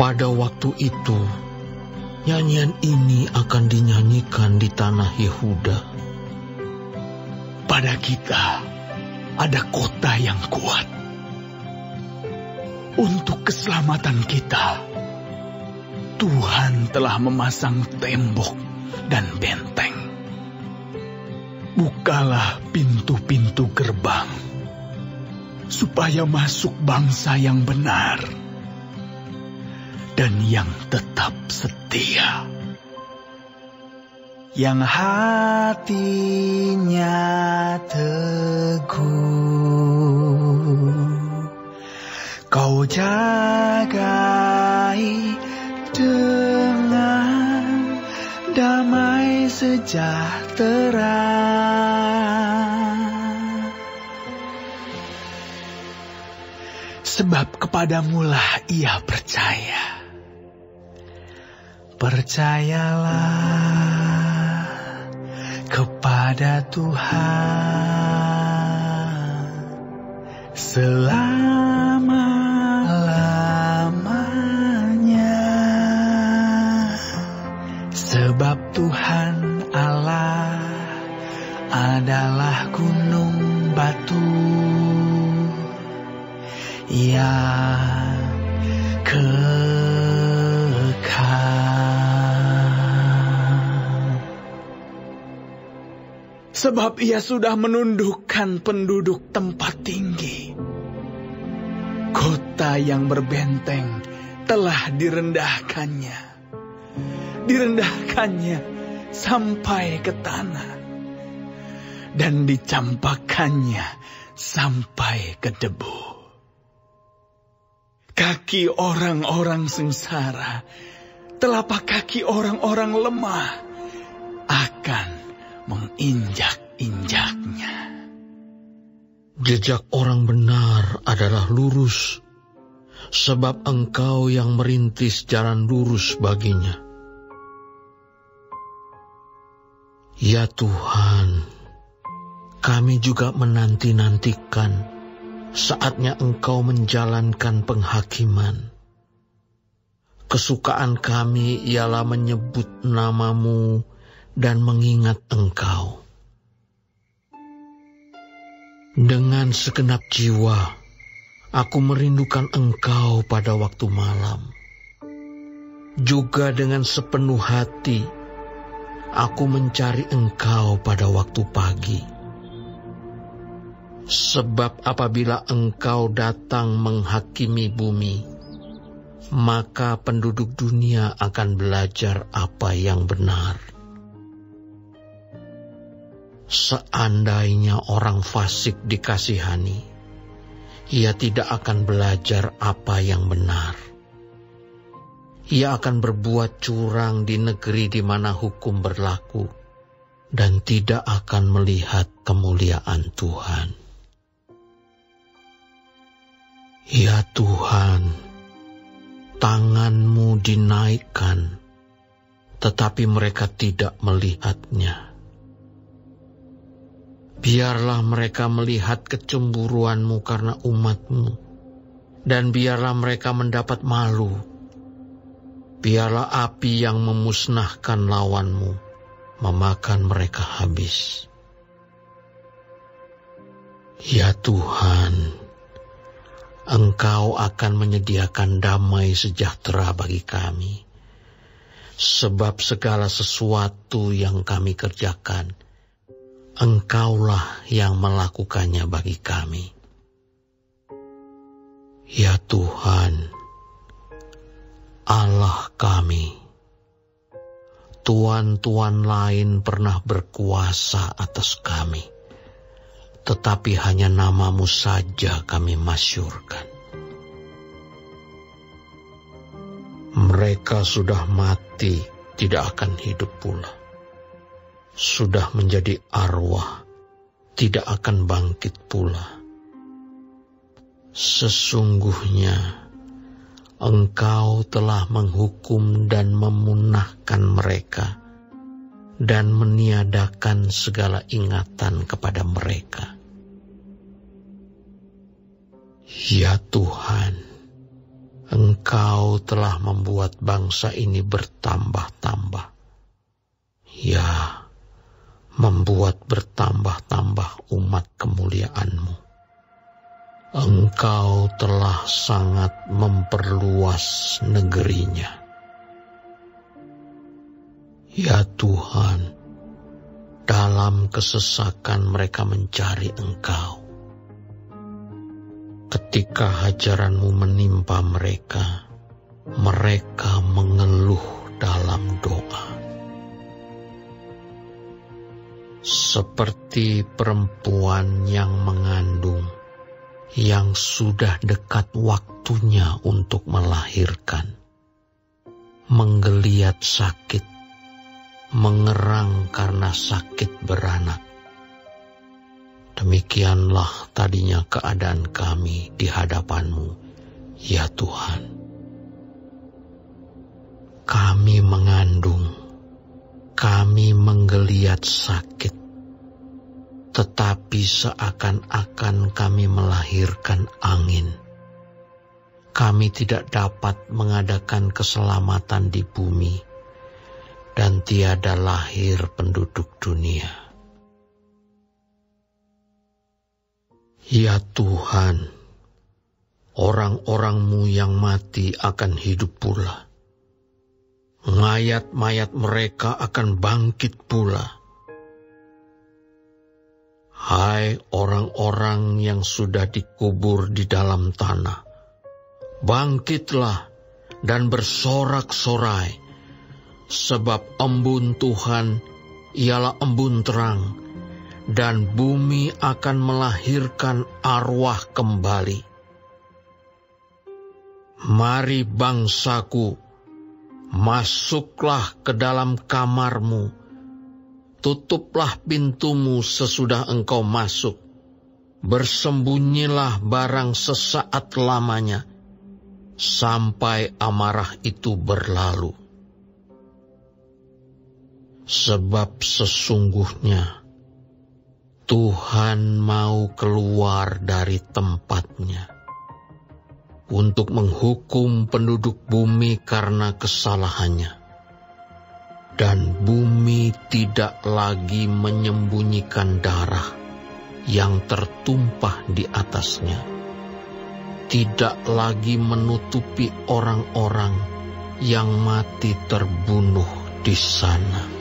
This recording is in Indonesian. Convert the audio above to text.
Pada waktu itu, nyanyian ini akan dinyanyikan di tanah Yehuda. Pada kita ada kota yang kuat. Untuk keselamatan kita, Tuhan telah memasang tembok dan benteng. Bukalah pintu-pintu gerbang, supaya masuk bangsa yang benar dan yang tetap setia, yang hatinya teguh. Kau jagai dengan damai sejahtera. Sebab kepadamulah ia percaya. Percayalah kepada Tuhan selama-lamanya. Sebab Tuhan Allah adalah gunung batu yang Sebab ia sudah menundukkan penduduk tempat tinggi. Kota yang berbenteng telah direndahkannya. Direndahkannya sampai ke tanah. Dan dicampakkannya sampai ke debu. Kaki orang-orang sengsara, telapak kaki orang-orang lemah akan menginjak-injaknya. Jejak orang benar adalah lurus, sebab Engkau yang merintis jalan lurus baginya. Ya Tuhan, kami juga menanti-nantikan saatnya Engkau menjalankan penghakiman. Kesukaan kami ialah menyebut nama-Mu dan mengingat Engkau. Dengan segenap jiwa, aku merindukan Engkau pada waktu malam. Juga dengan sepenuh hati, aku mencari Engkau pada waktu pagi. Sebab apabila Engkau datang menghakimi bumi, maka penduduk dunia akan belajar apa yang benar. Seandainya orang fasik dikasihani, ia tidak akan belajar apa yang benar. Ia akan berbuat curang di negeri di mana hukum berlaku, dan tidak akan melihat kemuliaan Tuhan. Ya Tuhan, tangan-Mu dinaikkan, tetapi mereka tidak melihatnya. Biarlah mereka melihat kecemburuan-Mu karena umat-Mu, dan biarlah mereka mendapat malu. Biarlah api yang memusnahkan lawan-Mu memakan mereka habis. Ya Tuhan, Engkau akan menyediakan damai sejahtera bagi kami, sebab segala sesuatu yang kami kerjakan, Engkaulah yang melakukannya bagi kami. Ya Tuhan, Allah kami, tuan-tuan lain pernah berkuasa atas kami, tetapi hanya nama-Mu saja kami masyhurkan. Mereka sudah mati, tidak akan hidup pula. Sudah menjadi arwah, tidak akan bangkit pula. Sesungguhnya Engkau telah menghukum dan memunahkan mereka, dan meniadakan segala ingatan kepada mereka. Ya Tuhan, Engkau telah membuat bangsa ini bertambah-tambah. Ya, membuat bertambah-tambah umat kemuliaan-Mu. Engkau telah sangat memperluas negerinya. Ya Tuhan, dalam kesesakan mereka mencari Engkau. Ketika hajaran-Mu menimpa mereka, mereka mengeluh dalam doa. Seperti perempuan yang mengandung, yang sudah dekat waktunya untuk melahirkan, menggeliat sakit, mengerang karena sakit beranak. Demikianlah tadinya keadaan kami di hadapan-Mu, ya Tuhan. Kami mengandung, kami menggeliat sakit, tetapi seakan-akan kami melahirkan angin. Kami tidak dapat mengadakan keselamatan di bumi, dan tiada lahir penduduk dunia. Ya Tuhan, orang-orang-Mu yang mati akan hidup pula. Mayat-mayat mereka akan bangkit pula. Hai orang-orang yang sudah dikubur di dalam tanah, bangkitlah dan bersorak-sorai, sebab embun Tuhan ialah embun terang, dan bumi akan melahirkan arwah kembali. Mari bangsaku, masuklah ke dalam kamar-Mu, tutuplah pintu-Mu sesudah engkau masuk, bersembunyilah barang sesaat lamanya, sampai amarah itu berlalu. Sebab sesungguhnya Tuhan mau keluar dari tempatnya untuk menghukum penduduk bumi karena kesalahannya, dan bumi tidak lagi menyembunyikan darah yang tertumpah di atasnya, tidak lagi menutupi orang-orang yang mati terbunuh di sana.